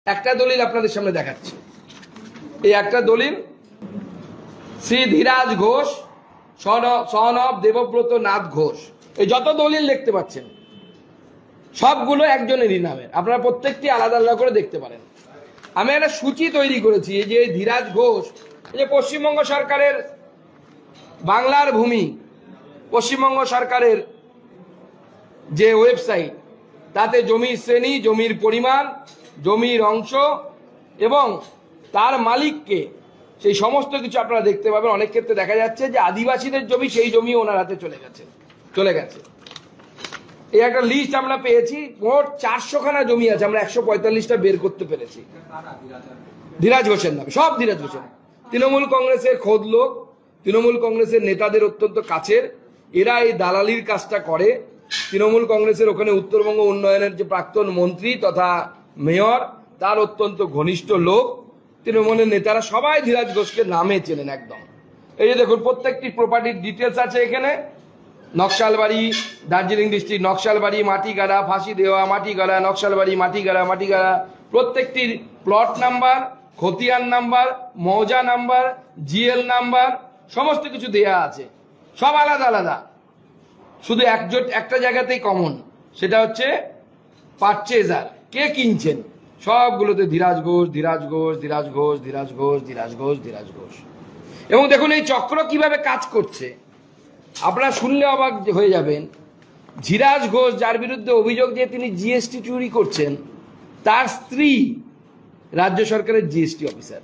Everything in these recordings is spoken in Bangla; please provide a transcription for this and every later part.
একটা দলিল আপনাদের সামনে দেখাচ্ছি। এই একটা দলিল শ্রী ধীরাজ ঘোষ সন অফ দেবব্রত নাথ ঘোষ। এই যত দলিল দেখতে পাচ্ছেন সবগুলো একজনেরই নামের, আপনারা প্রত্যেকটি আলাদা আলাদা করে দেখতে পারেন। আমি একটা সূচি তৈরি করেছি। এই যে ধীরাজ ঘোষ, এই যে পশ্চিমবঙ্গ সরকারের বাংলার ভূমি, পশ্চিমবঙ্গ সরকারের যে ওয়েবসাইট, তাতে জমির শ্রেণী, জমির পরিমাণ, জমির অংশ এবং তার মালিককে, সেই সমস্ত কিছু আপনারা দেখতে পাবেন। অনেক ক্ষেত্রে দেখা যাচ্ছে যে আদিবাসীদের জমি, সেই জমি ওনার হাতে চলে গেছে। এই একটা লিস্ট আমরা পেয়েছি, মোট 400 খানা জমি আছে, আমরা 145টা বের করতে পেরেছি। ধীরাজ ঘোষের নামে, সব ধীরাজ ঘোষের। তৃণমূল কংগ্রেসের খোদ লোক, তৃণমূল কংগ্রেসের নেতাদের অত্যন্ত কাছের, এরা এই দালালির কাজটা করে। তৃণমূল কংগ্রেসের ওখানে উত্তরবঙ্গ উন্নয়নের যে প্রাক্তন মন্ত্রী তথা মেয়র, তার অত্যন্ত ঘনিষ্ঠ লোক। তৃণমূলের নেতারা সবাই ধীরাজ ঘোষকে নামে চেনেন একদম। এই যে দেখুন, প্রত্যেকটি প্রপার্টির ডিটেলস আছে এখানে। নকশালবাড়ি, দার্জিলিং ডিস্ট্রিক্ট, নকশালবাড়ি, মাটিগাড়া, ফাঁসি দেওয়া, মাটিগাড়া, নকশালবাড়ি, মাটিগাড়া, মাটিগাড়া, প্রত্যেকটির প্লট নাম্বার, খতিয়ান নাম্বার, মৌজা নাম্বার, জিএল নাম্বার, সমস্ত কিছু দেয়া আছে। সব আলাদা আলাদা, শুধু একটা জায়গাতেই কমন, সেটা হচ্ছে পারচেজার, কে কিনছেন। সবগুলোতে ধীরাজ ঘোষ, ধীরাজ ঘোষ, ধীরাজ ঘোষ, ধীরাজ ঘোষ, ধীরাজ ঘোষ, ধীরাজ ঘোষ। এবং দেখুন এই চক্র কিভাবে কাজ করছে, আপনারা শুনলে অবাক হয়ে যাবেন। ধীরাজ ঘোষ, যার বিরুদ্ধে অভিযোগ যে তিনি জিএসটি চুরি করছেন, তার স্ত্রী রাজ্য সরকারের জিএসটি অফিসার।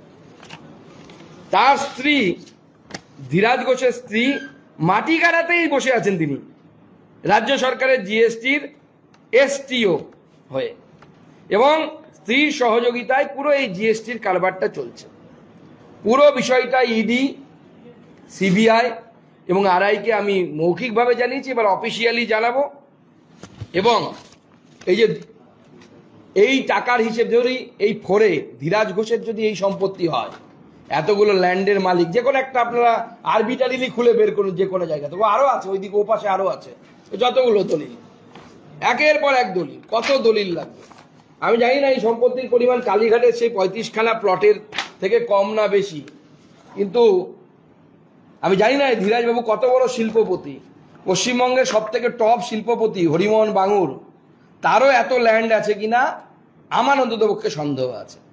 তার স্ত্রী, ধীরাজ ঘোষের স্ত্রী, মাটিগাড়াতেই বসে আছেন তিনি রাজ্য সরকারের জিএসটির এসটিও হয়ে, এবং স্ত্রীর সহযোগিতায় পুরো এই জিএসটির কারবারটা চলছে। পুরো বিষয়টা ইডি, সিবিআই এবং আরআইকে আমি মৌখিকভাবে জানিয়েছি, এবার অফিসিয়ালি জানাবো। এবং এই যে এই টাকার হিসেব, যদি এই ফোরে ধীরাজ ঘোষের যদি এই সম্পত্তি হয়, এতগুলো ল্যান্ডের মালিক, যে কোনো একটা আপনারা আরবিটারিলি খুলে বের করুন যে কোনো জায়গা থেকে, আরো আছে ওইদিকে, ও পাশে আরো আছে, যতগুলো দলিল, একের পর এক দলিল, কত দলিল লাগবে আমি জানি না। এই সম্পত্তির পরিমাণ কালীঘাটের সেই 35 খানা প্লটের থেকে কম না বেশি, কিন্তু আমি জানি না ধীরাজবাবু কত বড় শিল্পপতি। পশ্চিমবঙ্গের সব থেকে টপ শিল্পপতি হরিমোহন বাঙুর, তারও এত ল্যান্ড আছে কিনা আমার অন্ততপক্ষে সন্দেহ আছে।